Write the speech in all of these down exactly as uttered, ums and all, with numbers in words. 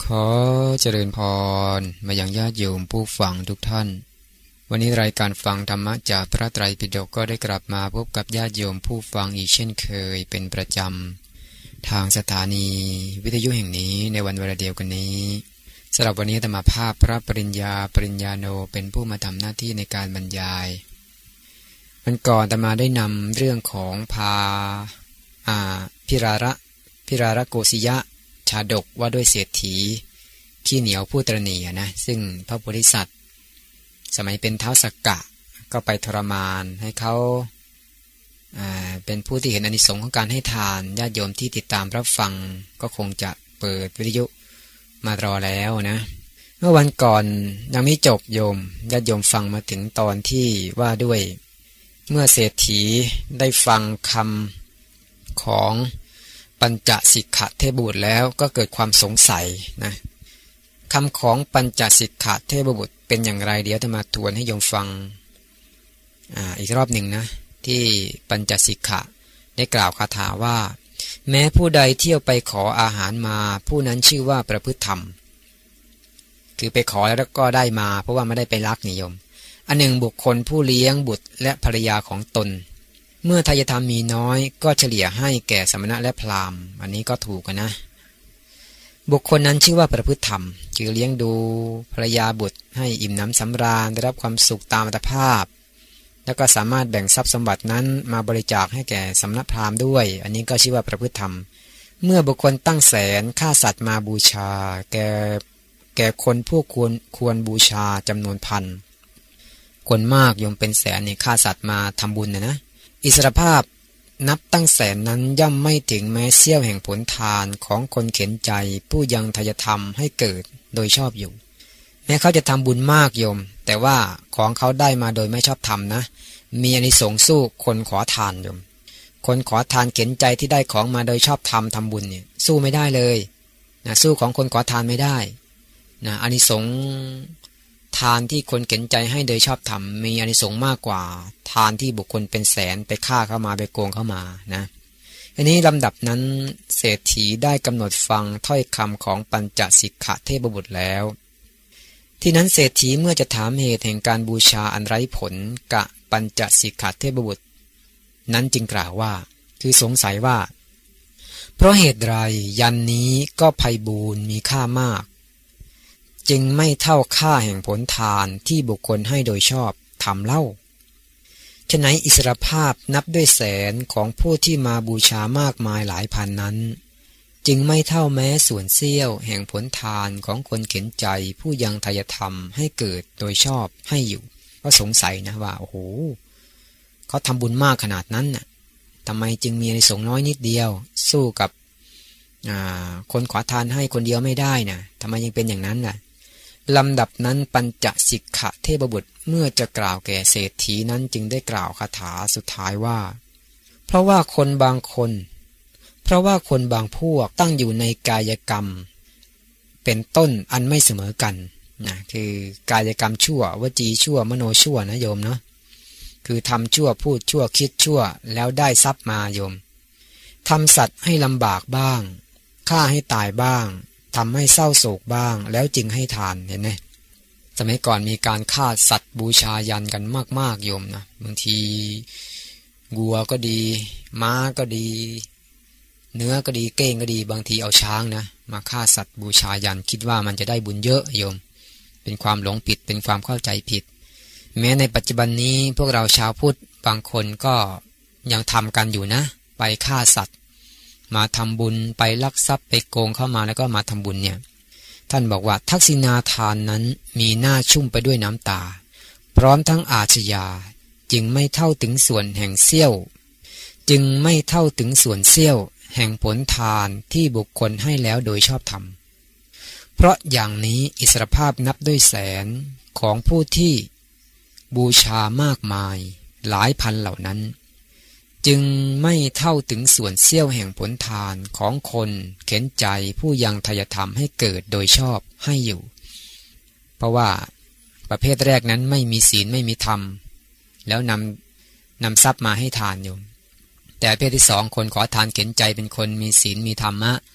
ขอเจริญพรมายังญาติโยมผู้ฟังทุกท่านวันนี้รายการฟังธรรมะจากพระไตรปิฎกก็ได้กลับมาพบกับญาติโยมผู้ฟังอีกเช่นเคยเป็นประจำทางสถานีวิทยุแห่งนี้ในวันเวลาเดียวกันนี้สำหรับวันนี้ธรรมภาพพระปริญญาปริญญาโนเป็นผู้มาทำหน้าที่ในการบรรยายวันก่อนธรรมาได้นำเรื่องของพาอาพิราระพิราระโกสิยะชาดกว่าด้วยเศรษฐีขี้เหนียวผู้ตระหนี่นะซึ่งพระโพธิสัตว์สมัยเป็นท้าวสักกะก็ไปทรมานให้เขาเป็นผู้ที่เห็นอานิสงส์ของการให้ทานญาติโยมที่ติดตามรับฟังก็คงจะเปิดวิทยุมารอแล้วนะเมื่อวันก่อนยังไม่จบโยมญาติโยมฟังมาถึงตอนที่ว่าด้วยเมื่อเศรษฐีได้ฟังคำของปัญจสิกขเทพบุตรแล้วก็เกิดความสงสัยนะคำของปัญจสิกขเทพบุตรเป็นอย่างไรเดี๋ยวจะมาทวนให้โยมฟัง อ, อีกรอบหนึ่งนะที่ปัญจสิกขะได้กล่าวคาถาว่าแม้ผู้ใดเที่ยวไปขออาหารมาผู้นั้นชื่อว่าประพฤติธรรมคือไปขอแล้วก็ได้มาเพราะว่าไม่ได้ไปลักนิยมอันหนึ่งบุคคลผู้เลี้ยงบุตรและภรรยาของตนเมื่อทายธรรมมีน้อยก็เฉลี่ยให้แก่สมณะและพราหมณ์อันนี้ก็ถูกกันนะบุคคลนั้นชื่อว่าประพฤติธรรมคือเลี้ยงดูภรรยาบุตรให้อิ่มหนำสำราญได้รับความสุขตามอัตภาพแล้วก็สามารถแบ่งทรัพย์สมบัตินั้นมาบริจาคให้แก่สมณพราหมณ์ด้วยอันนี้ก็ชื่อว่าประพฤติธรรมเมื่อบุคคลตั้งแสนฆ่าสัตว์มาบูชาแก่แก่คนผู้ควรควรบูชาจำนวนพันคนมากยมเป็นแสนเนี่ยฆ่าสัตว์มาทำบุญนะนะอิสรภาพนับตั้งแสนนั้นย่อมไม่ถึงแม้เสี้ยวแห่งผลทานของคนเข็นใจผู้ยังทายธรรมให้เกิดโดยชอบอยู่แม้เขาจะทำบุญมากโยมแต่ว่าของเขาได้มาโดยไม่ชอบธรรมนะมีอานิสงส์สู้คนขอทานโยมคนขอทานเข็นใจที่ได้ของมาโดยชอบธรรมทำบุญเนี่ยสู้ไม่ได้เลยนะสู้ของคนขอทานไม่ได้นะอานิสงส์ทานที่คนเข็นใจให้โดยชอบธรรมมีอานิสงส์มากกว่าทานที่บุคคลเป็นแสนไปฆ่าเข้ามาไปโกงเข้ามานะอันนี้ลำดับนั้นเศรษฐีได้กำหนดฟังถ้อยคำของปัญจสิกขเทพบุตรแล้วที่นั้นเศรษฐีเมื่อจะถามเหตุแห่งการบูชาอันไร้ผลกะปัญจสิกขเทพบุตรนั้นจึงกล่าวว่าคือสงสัยว่าเพราะเหตุไรยันนี้ก็ไพบูลย์มีค่ามากจึงไม่เท่าค่าแห่งผลทานที่บุคคลให้โดยชอบทำเล่าฉะนั้นอิสรภาพนับด้วยแสนของผู้ที่มาบูชามากมายหลายพันนั้นจึงไม่เท่าแม้ส่วนเสี้ยวแห่งผลทานของคนเข็นใจผู้ยังทายธรรมให้เกิดโดยชอบให้อยู่ก็สงสัยนะว่าโอ้โหเขาทำบุญมากขนาดนั้นน่ะทำไมจึงมีอานิสงส์น้อยนิดเดียวสู้กับคนขอทานให้คนเดียวไม่ได้นะทำไมยังเป็นอย่างนั้นล่ะลำดับนั้นปัญจสิกขเทพบุตรเมื่อจะกล่าวแก่เศรษฐีนั้นจึงได้กล่าวคาถาสุดท้ายว่าเพราะว่าคนบางคนเพราะว่าคนบางพวกตั้งอยู่ในกายกรรมเป็นต้นอันไม่เสมอกันนะคือกายกรรมชั่ววจีชั่วมโนชั่วนะโยมเนาะคือทำชั่วพูดชั่วคิดชั่วแล้วได้ทรัพย์มาโยมทำสัตว์ให้ลำบากบ้างฆ่าให้ตายบ้างทำให้เศร้าโศกบ้างแล้วจึงให้ทานเห็นไหมสมัยก่อนมีการฆ่าสัตว์บูชายันกันมากๆโยมนะบางทีวัวก็ดีม้าก็ดีเนื้อก็ดีเก้งก็ดีบางทีเอาช้างนะมาฆ่าสัตว์บูชายันคิดว่ามันจะได้บุญเยอะโยมเป็นความหลงผิดเป็นความเข้าใจผิดแม้ในปัจจุบันนี้พวกเราชาวพุทธบางคนก็ยังทำกันอยู่นะไปฆ่าสัตว์มาทำบุญไปลักทรัพย์ไปโกงเข้ามาแล้วก็มาทำบุญเนี่ยท่านบอกว่าทักษิณาทานนั้นมีหน้าชุ่มไปด้วยน้ำตาพร้อมทั้งอาชญาจึงไม่เท่าถึงส่วนแห่งเสี้ยวจึงไม่เท่าถึงส่วนเสี้ยวแห่งผลทานที่บุคคลให้แล้วโดยชอบธรรมเพราะอย่างนี้อิสรภาพนับด้วยแสนของผู้ที่บูชามากมายหลายพันเหล่านั้นจึงไม่เท่าถึงส่วนเสี้ยวแห่งผลทานของคนเข็นใจผู้ยังทายธรรมให้เกิดโดยชอบให้อยู่เพราะว่าประเภทแรกนั้นไม่มีศีลไม่มีธรรมแล้วนำนำทรัพย์มาให้ทานอยู่แต่ประเภทที่สองคนขอทานเข็นใจเป็นคนมีศีลมีธรรมะ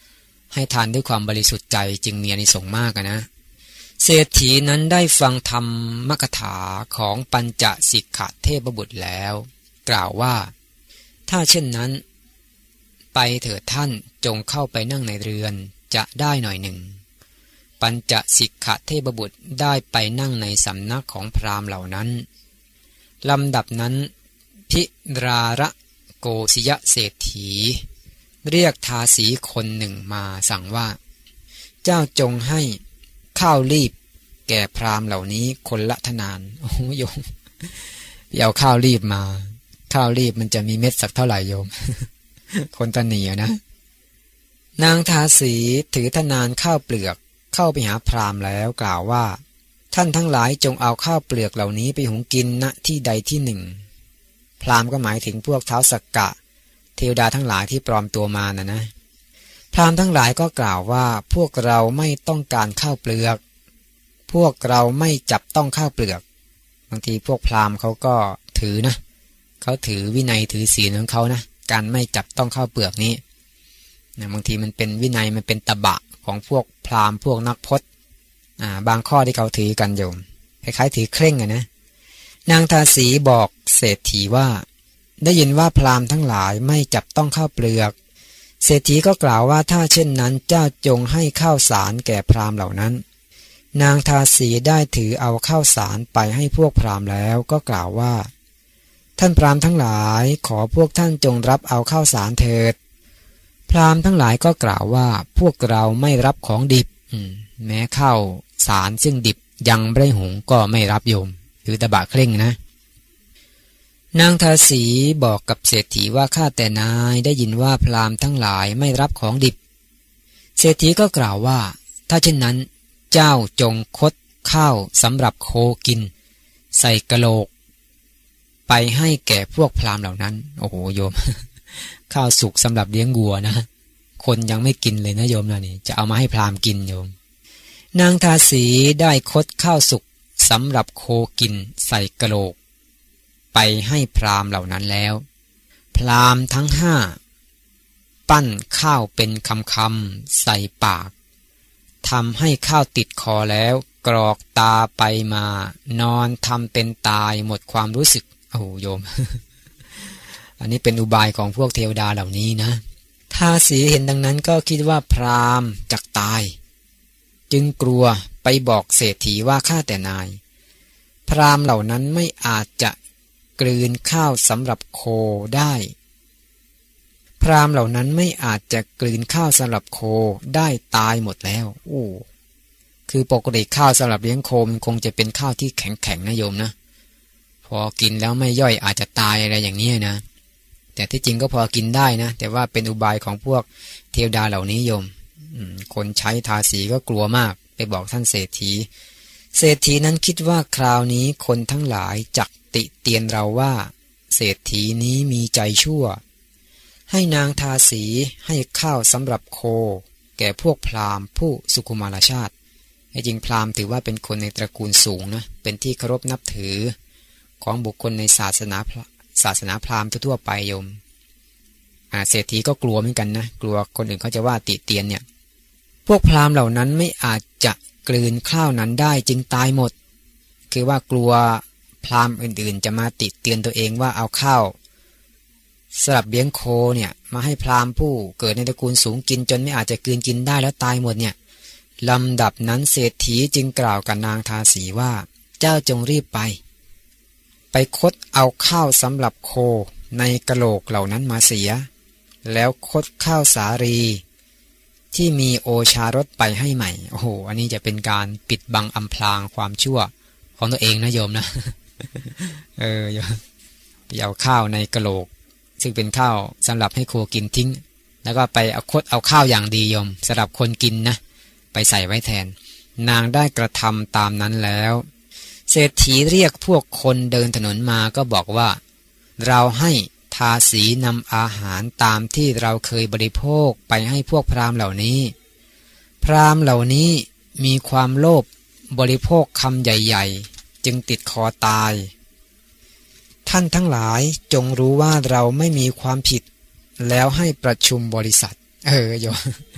ให้ทานด้วยความบริสุทธิ์ใจจึงมีอานิสงส์มากนะเศรษฐีนั้นได้ฟังธรรมกถาของปัญจสิกขเทพบุตรแล้วกล่าวว่าถ้าเช่นนั้นไปเถิดท่านจงเข้าไปนั่งในเรือนจะได้หน่อยหนึ่งปัญจสิกขเทพบุตรได้ไปนั่งในสำนักของพราหมณ์เหล่านั้นลำดับนั้นพิราระโกสิยเศรษฐีเรียกทาสีคนหนึ่งมาสั่งว่าเจ้าจงให้ข้าวรีบแก่พราหมณ์เหล่านี้คนละทนานโอ้โยมเอาข้าวรีบมาข้าวรีบมันจะมีเม็ดสักเท่าไหร่โยม คนตะเหนียนะนางทาสีถือทนานข้าวเปลือกเข้าไปหาพราหมณ์แล้วกล่าวว่าท่านทั้งหลายจงเอาข้าวเปลือกเหล่านี้ไปหุงกินณที่ใดที่หนึ่งพราหมณ์ก็หมายถึงพวกท้าวสักกะเทวดาทั้งหลายที่ปลอมตัวมานะนะพราหมณ์ทั้งหลายก็กล่าวว่าพวกเราไม่ต้องการข้าวเปลือกพวกเราไม่จับต้องข้าวเปลือกบางทีพวกพราหมณ์เขาก็ถือนะเขาถือวินัยถือศีลของเขานะการไม่จับต้องข้าวเปลือกนี้นะบางทีมันเป็นวินัยมันเป็นตบะของพวกพราหมณ์พวกนักพจน์อ่าบางข้อที่เขาถือกันโยมคล้ายๆถือเคร่งอะนะนางทาสีบอกเศรษฐีว่าได้ยินว่าพราหมณ์ทั้งหลายไม่จับต้องข้าวเปลือกเศรษฐีก็กล่าวว่าถ้าเช่นนั้นเจ้าจงให้ข้าวสารแก่พราหมณ์เหล่านั้นนางทาสีได้ถือเอาข้าวสารไปให้พวกพราหมณ์แล้วก็กล่าวว่าท่านพราหมณ์ทั้งหลายขอพวกท่านจงรับเอาข้าวสารเถิดพราหมณ์ทั้งหลายก็กล่าวว่าพวกเราไม่รับของดิบแม้ข้าวสารซึ่งดิบยังไม่ได้หุงก็ไม่รับโยมถือตบะเคร่งนะนางทาสีบอกกับเศรษฐีว่าข้าแต่นายได้ยินว่าพราหมณ์ทั้งหลายไม่รับของดิบเศรษฐีก็กล่าวว่าถ้าเช่นนั้นเจ้าจงคดข้าวสำหรับโคกินใส่กะโหลกไปให้แก่พวกพราหมณ์เหล่านั้นโอ้โหโยม ข้าวสุกสำหรับเลี้ยงวัวนะคนยังไม่กินเลยนะโยมนะนี่จะเอามาให้พราหมณ์กินโยมนางทาสีได้คดข้าวสุกสำหรับโคกินใส่กะโหลกไปให้พราหมณ์เหล่านั้นแล้วพราหมณ์ทั้งห้าปั้นข้าวเป็นคำๆใส่ปากทำให้ข้าวติดคอแล้วกรอกตาไปมานอนทำเป็นตายหมดความรู้สึกโอ้โหโยม อันนี้เป็นอุบายของพวกเทวดาเหล่านี้นะทาสีเห็นดังนั้นก็คิดว่าพราหมณ์จักตายจึงกลัวไปบอกเศรษฐีว่าข้าแต่นายพราหมณ์เหล่านั้นไม่อาจจะกลืนข้าวสำหรับโคได้พราหมณ์เหล่านั้นไม่อาจจะกลืนข้าวสำหรับโคได้ตายหมดแล้วโอ้คือปกติข้าวสำหรับเลี้ยงโคมันคงจะเป็นข้าวที่แข็งๆนะโยมนะพอกินแล้วไม่ย่อยอาจจะตายอะไรอย่างนี้นะแต่ที่จริงก็พอกินได้นะแต่ว่าเป็นอุบายของพวกเทวดาเหล่านี้โยมคนใช้ทาสีก็กลัวมากไปบอกท่านเศรษฐีเศรษฐีนั้นคิดว่าคราวนี้คนทั้งหลายจักติเตียนเราว่าเศรษฐีนี้มีใจชั่วให้นางทาสีให้ข้าวสำหรับโคแก่พวกพราหมณ์ผู้สุขุมารชาติจริงพราหมณ์ถือว่าเป็นคนในตระกูลสูงนะเป็นที่เคารพนับถือของบุคคลในศาสนาศาสนาพราหมณ์ทั่วไปโยมเศรษฐีก็กลัวเหมือนกันนะกลัวคนอื่นเขาจะว่าติเตียนเนี่ยพวกพราหมณ์เหล่านั้นไม่อาจจะกลืนข้าวนั้นได้จึงตายหมดคือว่ากลัวพราหมณ์อื่นๆจะมาติเตียนตัวเองว่าเอาข้าวสำหรับเลี้ยงโคเนี่ยมาให้พราหมณ์ผู้เกิดในตระกูลสูงกินจนไม่อาจจะกลืนกินได้แล้วตายหมดเนี่ยลำดับนั้นเศรษฐีจึงกล่าวกับนางทาสีว่าเจ้าจงรีบไปไปคดเอาข้าวสำหรับโคในกะโหลกเหล่านั้นมาเสียแล้วคดข้าวสาลีที่มีโอชารสไปให้ใหม่โอ้โหอันนี้จะเป็นการปิดบังอำพรางความชั่วของตัวเองนะโยมนะ เออโยมเอาข้าวในกะโหลกซึ่งเป็นข้าวสำหรับให้โคกินทิ้งแล้วก็ไปเอาคดเอาข้าวอย่างดีโยมสำหรับคนกินนะไปใส่ไว้แทนนางได้กระทำตามนั้นแล้วเศรษฐีเรียกพวกคนเดินถนนมาก็บอกว่าเราให้ทาสีนำอาหารตามที่เราเคยบริโภคไปให้พวกพราหมณ์เหล่านี้พราหมณ์เหล่านี้มีความโลภบริโภคคำใหญ่ๆจึงติดคอตายท่านทั้งหลายจงรู้ว่าเราไม่มีความผิดแล้วให้ประชุมบริษัทเออโยม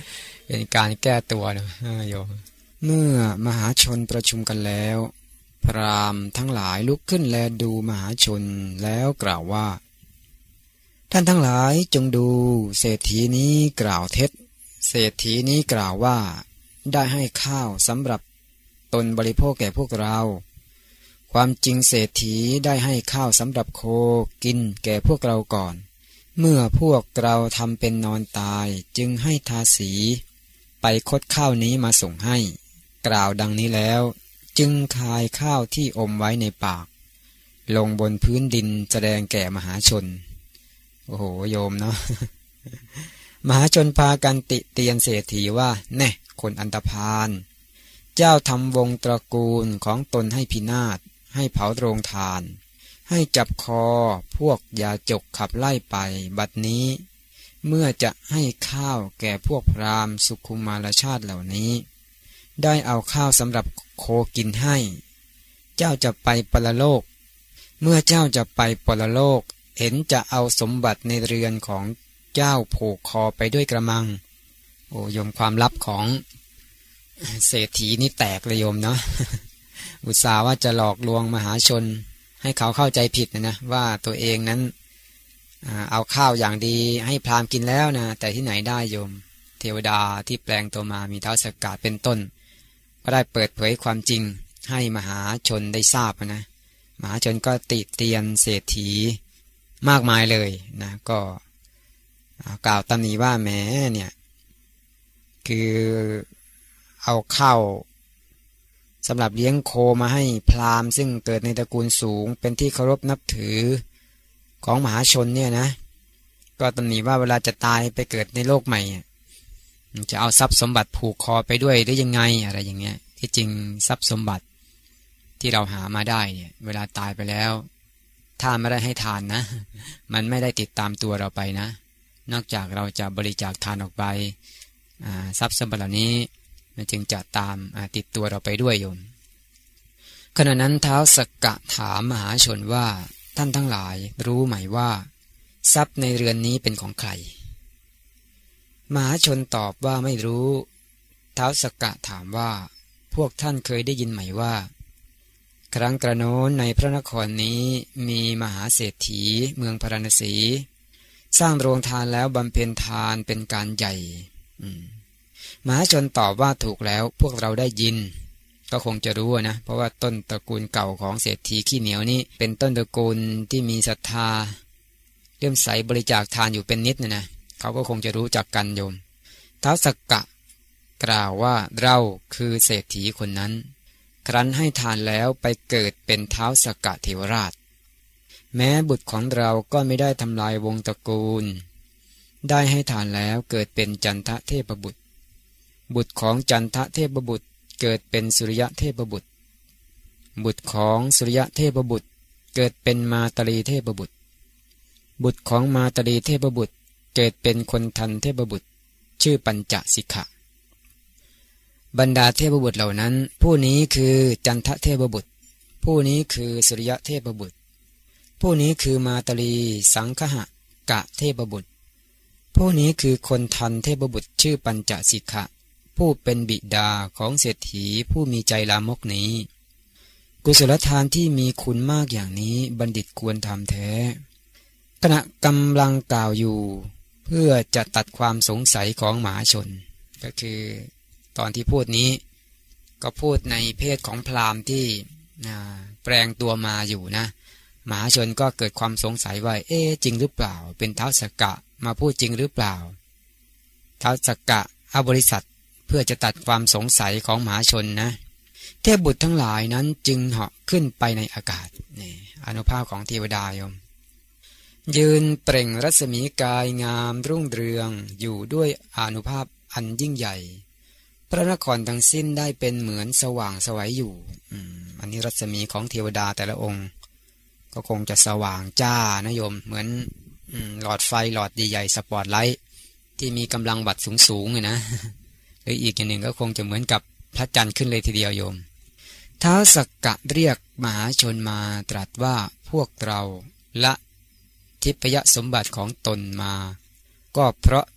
เป็นการแก้ตัวนะโยมเมื่อมหาชนประชุมกันแล้วพราหมณ์ทั้งหลายลุกขึ้นแลดูมหาชนแล้วกล่าวว่าท่านทั้งหลายจงดูเศรษฐีนี้กล่าวเท็จเศรษฐีนี้กล่าวว่าได้ให้ข้าวสำหรับตนบริโภคแก่พวกเราความจริงเศรษฐีได้ให้ข้าวสำหรับโคกินแก่พวกเราก่อนเมื่อพวกเราทำเป็นนอนตายจึงให้ทาสีไปคดข้าวนี้มาส่งให้กล่าวดังนี้แล้วจึงคายข้าวที่อมไว้ในปากลงบนพื้นดินแสดงแก่มหาชนโอ้โหโยมเนาะ มหาชนพากันติเตียนเศรษฐีว่าแน่คนอันธพาลเจ้าทำวงตระกูลของตนให้พินาศให้เผาโรงทานให้จับคอพวกยาจกขับไล่ไปบัดนี้เมื่อจะให้ข้าวแก่พวกพราหมณ์สุขุมารชาติเหล่านี้ได้เอาข้าวสำหรับโคกินให้เจ้าจะไปปรโลกเมื่อเจ้าจะไปปรโลกเห็นจะเอาสมบัติในเรือนของเจ้าผูกคอไปด้วยกระมังโอ้โยมความลับของเศรษฐีนี่แตกเลยโยมเนาะ อุตส่าห์ว่าจะหลอกลวงมหาชนให้เขาเข้าใจผิดนะนะว่าตัวเองนั้นเอาข้าวอย่างดีให้พราหมณ์กินแล้วนะแต่ที่ไหนได้โยมเทวดาที่แปลงตัวมามีท้าวสักกะเป็นต้นก็ได้เปิดเผยความจริงให้มหาชนได้ทราบนะมหาชนก็ติเตียนเศรษฐีมากมายเลยนะก็กล่าวตำหนิว่าแหมเนี่ยคือเอาข้าวสำหรับเลี้ยงโคมาให้พราหมณ์ซึ่งเกิดในตระกูลสูงเป็นที่เคารพนับถือของมหาชนเนี่ยนะก็ตำหนิว่าเวลาจะตายไปเกิดในโลกใหม่จะเอาทรัพย์สมบัติผูกคอไปด้วยหรือยังไงอะไรอย่างเงี้ยที่จริงทรัพย์สมบัติที่เราหามาได้เนี่ยเวลาตายไปแล้วถ้าไม่ได้ให้ทานนะมันไม่ได้ติดตามตัวเราไปนะนอกจากเราจะบริจาคทานออกไปทรัพย์สมบัติเหล่านี้มันจึงจะตามติดตัวเราไปด้วยโยมขณะนั้นท้าวสักกะถามมหาชนว่าท่านทั้งหลายรู้ไหมว่าทรัพย์ในเรือนนี้เป็นของใครมหาชนตอบว่าไม่รู้ท้าวสักกะถามว่าพวกท่านเคยได้ยินไหมว่าครั้งกระโน้นในพระนครนี้มีมหาเศรษฐีเมืองพาราณสีสร้างโรงทานแล้วบำเพ็ญทานเป็นการใหญ่มหาชนตอบว่าถูกแล้วพวกเราได้ยินก็คงจะรู้นะเพราะว่าต้นตระกูลเก่าของเศรษฐีขี้เหนียวนี้เป็นต้นตระกูลที่มีศรัทธาเลื่อมใสบริจาคทานอยู่เป็นนิดนะนะเขาก็คงจะรู้จักกันโยมท้าวสักกะกล่าวว่าเราคือเศรษฐีคนนั้นครั้นให้ทานแล้วไปเกิดเป็นท้าวสักกะเทวราชแม้บุตรของเราก็ไม่ได้ทำลายวงตระกูลได้ให้ทานแล้วเกิดเป็นจันทเทพบุตรบุตรของจันทเทพบุตรเกิดเป็นสุริยะเทพบุตรบุตรของสุริยะเทพบุตรเกิดเป็นมาตรีเทพบุตรบุตรของมาตรีเทพบุตรเกิดเป็นคนทันเทพบุตรชื่อปัญจสิกขะบรรดาเทพบุตรเหล่านั้นผู้นี้คือจันทเทพบุตรผู้นี้คือสุริยะเทพบุตรผู้นี้คือมาตรีสังคหะกะเทพบุตรผู้นี้คือคนทันเทพบุตรชื่อปัญจสิกขะผู้เป็นบิดาของเศรษฐีผู้มีใจลามกนี้กุศลทานที่มีคุณมากอย่างนี้บัณฑิตควรทำแท้ขณะกำลังกล่าวอยู่เพื่อจะตัดความสงสัยของมหาชนก็คือตอนที่พูดนี้ก็พูดในเพศของพราหมณ์ที่แปลงตัวมาอยู่นะมหาชนก็เกิดความสงสัยว่าเอ๊ะจริงหรือเปล่าเป็นท้าวสักกะมาพูดจริงหรือเปล่าท้าวสักกะเอาบริษัทเพื่อจะตัดความสงสัยของมหาชนนะเทพบุตรทั้งหลายนั้นจึงเหาะขึ้นไปในอากาศนี่อานุภาพของเทวดาโยมยืนเปล่งรัศมีกายงามรุ่งเรืองอยู่ด้วยอานุภาพอันยิ่งใหญ่พระนครทั้งสิ้นได้เป็นเหมือนสว่างไสวอยู่อืมอันนี้รัศมีของเทวดาแต่ละองค์ก็คงจะสว่างจ้านะโยมเหมือนหลอดไฟหลอดใหญ่ๆสปอตไลท์ที่มีกำลังวัตต์สูงๆเลยนะหรืออีกอย่างหนึ่งก็คงจะเหมือนกับพระจันทร์ขึ้นเลยทีเดียวโยมท้าวสักกะเรียกมหาชนมาตรัสว่าพวกเราละทิพยสมบัติของตนมาก็เพราะ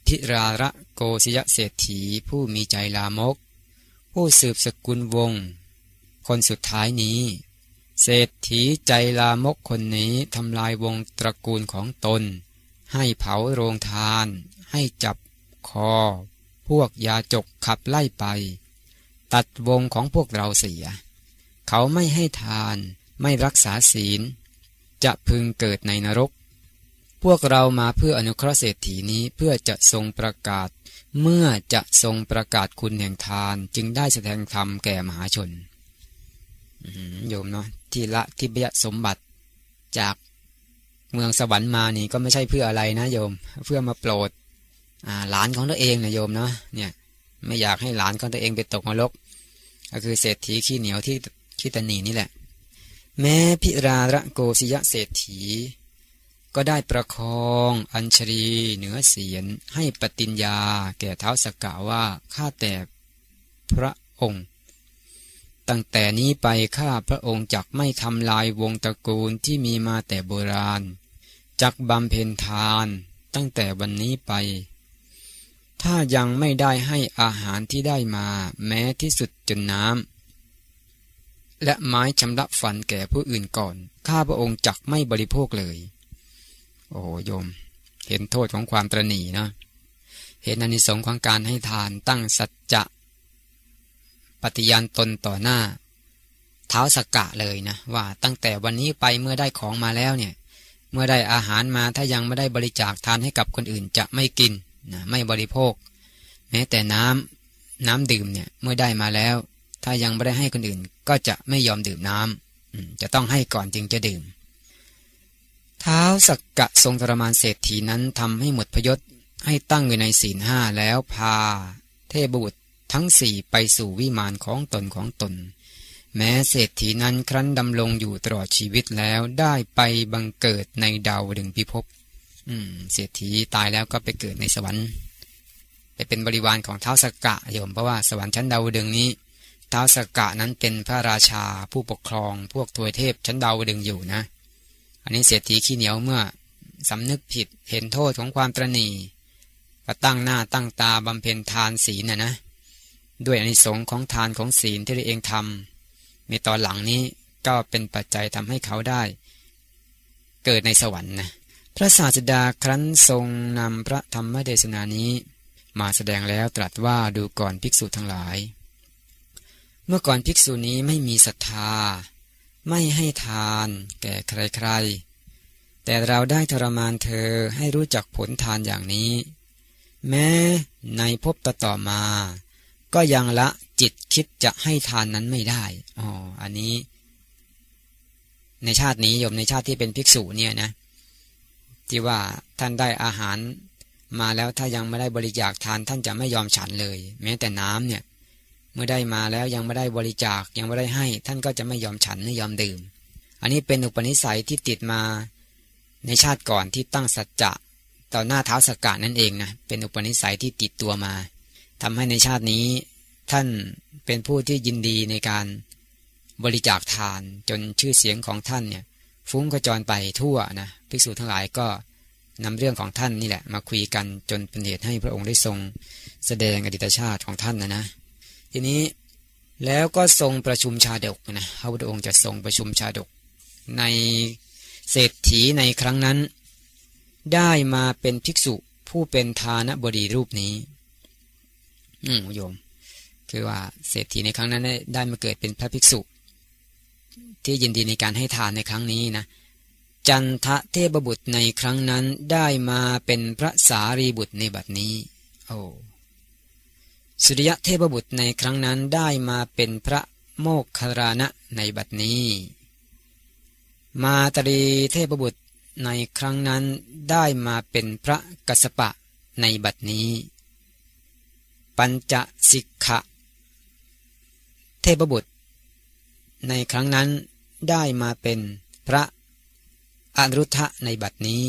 พิราระโกศยเศรษฐีผู้มีใจลามกผู้สืบสกุลวงศ์คนสุดท้ายนี้เศรษฐีใจลามกคนนี้ทำลายวงตระกูลของตนให้เผาโรงทานให้จับคอพวกยาจกขับไล่ไปตัดวงของพวกเราเสียเขาไม่ให้ทานไม่รักษาศีลจะพึงเกิดในนรกพวกเรามาเพื่ออนุเคราะห์เศรษฐีนี้เพื่อจะทรงประกาศเมื่อจะทรงประกาศคุณแห่งทานจึงได้แสดงธรรมแก่มหาชนโยมเนาะที่ละทิพยสมบัติจากเมืองสวรรค์มานี่ก็ไม่ใช่เพื่ออะไรนะโยมเพื่อมาโปรดหลานของตัวเองนะโยมเนาะเนี่ยไม่อยากให้หลานของตัวเองไปตกนรกก็คือเศรษฐีขี้เหนียวที่ขี้ตนีนี่แหละแม้พิราระโกศยเศรษฐีก็ได้ประคองอัญชลีเหนือเสียนให้ปฏิญญาแก่ท้าวสักกะว่าข้าแต่พระองค์ตั้งแต่นี้ไปข้าพระองค์จักไม่ทำลายวงตระกูลที่มีมาแต่โบราณจักบำเพ็ญทานตั้งแต่วันนี้ไปถ้ายังไม่ได้ให้อาหารที่ได้มาแม้ที่สุดจนน้ำและไม้ชำระฟันแก่ผู้อื่นก่อนข้าพระองค์จักไม่บริโภคเลยโอ้โยมเห็นโทษของความตระหนี่นะเห็นอานิสงส์ของการให้ทานตั้งสัจจะปฏิญาณตนต่อหน้าท้าวสักกะเลยนะว่าตั้งแต่วันนี้ไปเมื่อได้ของมาแล้วเนี่ยเมื่อได้อาหารมาถ้ายังไม่ได้บริจาคทานให้กับคนอื่นจะไม่กินนะไม่บริโภคแม้แต่น้ำน้ำดื่มเนี่ยเมื่อได้มาแล้วถ้ายังไม่ได้ให้คนอื่นก็จะไม่ยอมดื่มน้ำจะต้องให้ก่อนจึงจะดื่มท้าวสักกะทรงทรมานเศรษฐีนั้นทำให้หมดพยศให้ตั้งอยู่ในศีลห้าแล้วพาเทพบุตรทั้งสี่ไปสู่วิมานของตนของตนแม้เศรษฐีนั้นครั้นดำรงอยู่ตลอดชีวิตแล้วได้ไปบังเกิดในดาวดึงพิภพอืมเศรษฐีตายแล้วก็ไปเกิดในสวรรค์ไปเป็นบริวารของท้าวสักกะโยมเพราะว่าสวรรค์ชั้นดาวดึงนี้ท้าวสักกะนั้นเป็นพระราชาผู้ปกครองพวกทวยเทพชั้นดาวดึงอยู่นะอันนี้เศรษฐีขี้เหนียวเมื่อสำนึกผิดเห็นโทษของความตระหนี่ก็ตั้งหน้าตั้งตาบำเพ็ญทานศีลนะนะด้วยอานิสงส์ของทานของศีลที่ตัวเองทำในตอนหลังนี้ก็เป็นปัจจัยทำให้เขาได้เกิดในสวรรค์นะพระศาสดาครั้นทรงนำพระธรรมเทศนานี้มาแสดงแล้วตรัสว่าดูก่อนภิกษุทั้งหลายเมื่อก่อนภิกษุนี้ไม่มีศรัทธาไม่ให้ทานแก่ใครๆแต่เราได้ทรมานเธอให้รู้จักผลทานอย่างนี้แม้ในภพต่อๆมาก็ยังละจิตคิดจะให้ทานนั้นไม่ได้อ๋ออันนี้ในชาตินี้โยมในชาติที่เป็นภิกษุเนี่ยนะที่ว่าท่านได้อาหารมาแล้วถ้ายังไม่ได้บริจาคทานท่านจะไม่ยอมฉันเลยแม้แต่น้ำเนี่ยเมื่อได้มาแล้วยังไม่ได้บริจาคยังไม่ได้ให้ท่านก็จะไม่ยอมฉันไม่ยอมดื่มอันนี้เป็นอุปนิสัยที่ติดมาในชาติก่อนที่ตั้งสัจจะต่อหน้าท้าวสักกะนั่นเองนะเป็นอุปนิสัยที่ติดตัวมาทำให้ในชาตินี้ท่านเป็นผู้ที่ยินดีในการบริจาคทานจนชื่อเสียงของท่านเนี่ยฟุ้งกระจรไปทั่วนะภิกษุทั้งหลายก็นำเรื่องของท่านนี่แหละมาคุยกันจนเป็นเหตุให้พระองค์ได้ทรงแสดงอดีตชาติของท่านนะนะทีนี้แล้วก็ทรงประชุมชาดกนะพระพุทธองค์จะทรงประชุมชาดกในเศรษฐีในครั้งนั้นได้มาเป็นภิกษุผู้เป็นทานบดีรูปนี้อืมโยมคือว่าเศรษฐีในครั้งนั้นได้มาเกิดเป็นพระภิกษุที่ยินดีในการให้ทานในครั้งนี้นะจันทเทพบุตรในครั้งนั้นได้มาเป็นพระสารีบุตรในบัดนี้โอ้สุริยะเทพบุตรในครั้งนั้นได้มาเป็นพระโมคคัลลานะในบัดนี้มาตรีเทพบุตรในครั้งนั้นได้มาเป็นพระกัสสปะในบัดนี้ปัญจสิกขะเทพบุตรในครั้งนั้นได้มาเป็นพระอนุรุทธะในบัดนี้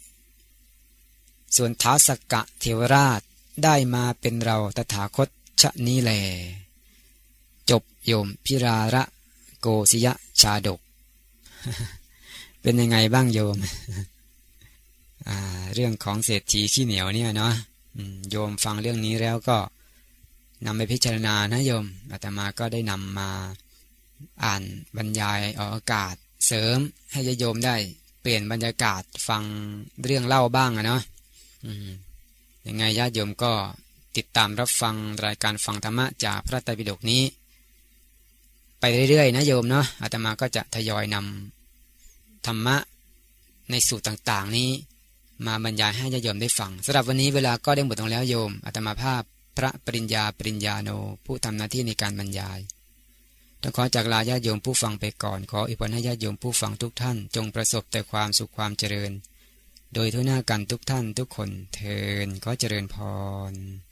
ส่วนท้าวสักกะเทวราชได้มาเป็นเราตถาคตชะนี้แลจบโยมพิราระโกศยชาดก เป็นยังไงบ้างโยม เรื่องของเศรษฐีขี้เหนียวเนี่ยเนาะโยมฟังเรื่องนี้แล้วก็นำไปพิจารณานะโยมอาตมาก็ได้นำมาอ่านบรรยายออกอากาศเสริมให้ญาติโยมได้เปลี่ยนบรรยากาศฟังเรื่องเล่าบ้างอะเนาะยังไงญาติโยมก็ติดตามรับฟังรายการฟังธรรมะจากพระไตรปิฎกนี้ไปเรื่อยๆนะโยมเนาะอาตมาก็จะทยอยนำธรรมะในสูตรต่างๆนี้มาบรรยายให้ญาติโยมได้ฟังสำหรับวันนี้เวลาก็ได้หมดลงแล้วโยมอาตมาภาพพระปริญญาปริญญาโนผู้ทำหน้าที่ในการบรรยายต้องขอจากลาญาติโยมผู้ฟังไปก่อนขออวยพรให้ญาติโยมผู้ฟังทุกท่านจงประสบแต่ความสุขความเจริญโดยทั่วหน้ากันทุกท่านทุกคนเทอญขอเจริญพร